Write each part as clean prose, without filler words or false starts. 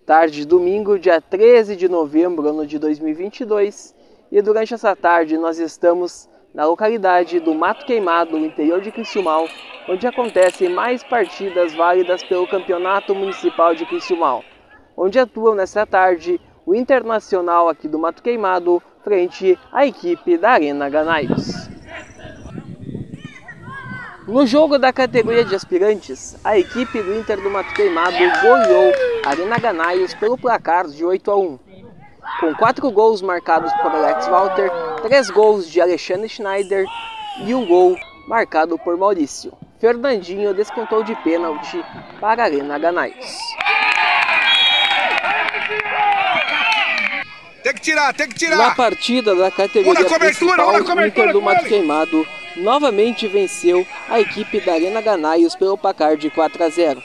Tarde de domingo, dia 13 de novembro, ano de 2022, e durante essa tarde nós estamos na localidade do Mato Queimado, no interior de Criciúmal, onde acontecem mais partidas válidas pelo Campeonato Municipal de Criciúmal, onde atuam nesta tarde o Internacional aqui do Mato Queimado, frente à equipe da Arena Ganaios. No jogo da categoria de aspirantes, a equipe do Inter do Mato Queimado goleou a Arena Ganaios pelo placar de 8-1, com 4 gols marcados por Alex Walter, 3 gols de Alexandre Schneider e 1 gol marcado por Maurício. Fernandinho descontou de pênalti para a Arena Ganaios. Tem que tirar! Na partida da categoria principal, o Inter do Mato Queimado novamente venceu a equipe da Arena Ganaios pelo placar de 4-0.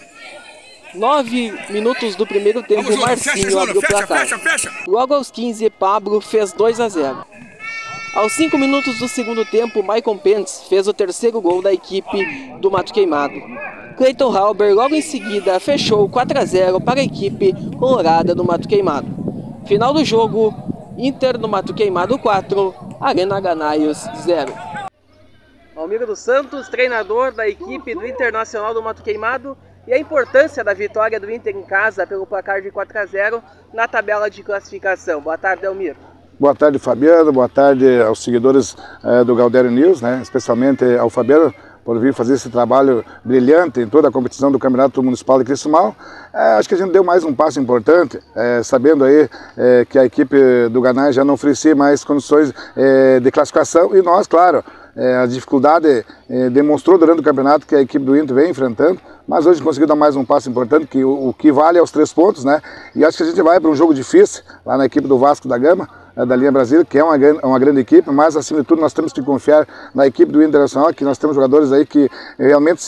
9 minutos do primeiro tempo, Marcinho abriu o placar. Logo aos 15, Pablo fez 2-0. Aos 5 minutos do segundo tempo, Maicon Pence fez o terceiro gol da equipe do Mato Queimado. Cleiton Halber logo em seguida fechou 4-0 para a equipe colorada do Mato Queimado. Final do jogo, Inter do Mato Queimado 4, Arena Ganaios 0. Almiro dos Santos, treinador da equipe do Internacional do Mato Queimado, e a importância da vitória do Inter em casa pelo placar de 4-0 na tabela de classificação. Boa tarde, Almiro. Boa tarde, Fabiano. Boa tarde aos seguidores do Galdério News, especialmente ao Fabiano, por vir fazer esse trabalho brilhante em toda a competição do Campeonato Municipal de Criciúmal. Acho que a gente deu mais um passo importante, sabendo aí que a equipe do Ganaios já não oferecia mais condições de classificação, e nós, claro, a dificuldade demonstrou durante o campeonato que a equipe do Inter vem enfrentando, mas hoje conseguiu dar mais um passo importante, que o que vale é os 3 pontos, E acho que a gente vai para um jogo difícil lá na equipe do Vasco da Gama, da linha Brasília, que é uma grande equipe, mas acima de tudo nós temos que confiar na equipe do Internacional, que nós temos jogadores aí que realmente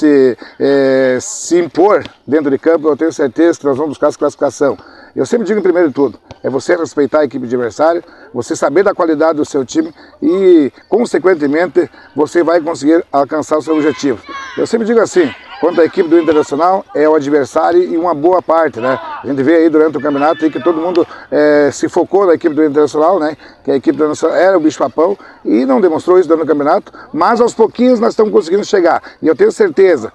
se impor dentro de campo. Eu tenho certeza que nós vamos buscar essa classificação. Eu sempre digo, em primeiro de tudo, é você respeitar a equipe adversária, você saber da qualidade do seu time e, consequentemente, você vai conseguir alcançar o seu objetivo. Eu sempre digo assim, quanto à equipe do Internacional, é o adversário e uma boa parte, A gente vê aí durante o campeonato aí que todo mundo se focou na equipe do Internacional, Que a equipe do Internacional era o bicho-papão e não demonstrou isso durante o campeonato, mas aos pouquinhos nós estamos conseguindo chegar. E eu tenho certeza,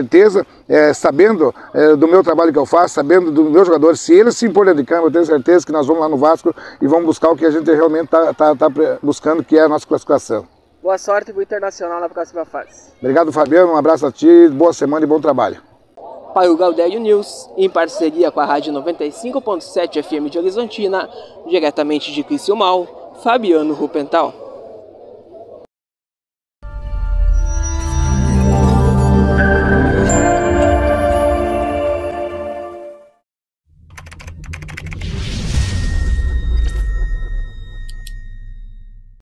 sabendo do meu trabalho que eu faço, sabendo dos meus jogadores, se eles se imporem de campo, eu tenho certeza que nós vamos lá no Vasco e vamos buscar o que a gente realmente está buscando, que é a nossa classificação. Boa sorte para o Internacional na próxima fase. Obrigado, Fabiano. Um abraço a ti, boa semana e bom trabalho. Para o Galdério News, em parceria com a Rádio 95.7 FM de Horizontina, diretamente de Criciúmal, Fabiano Rupental.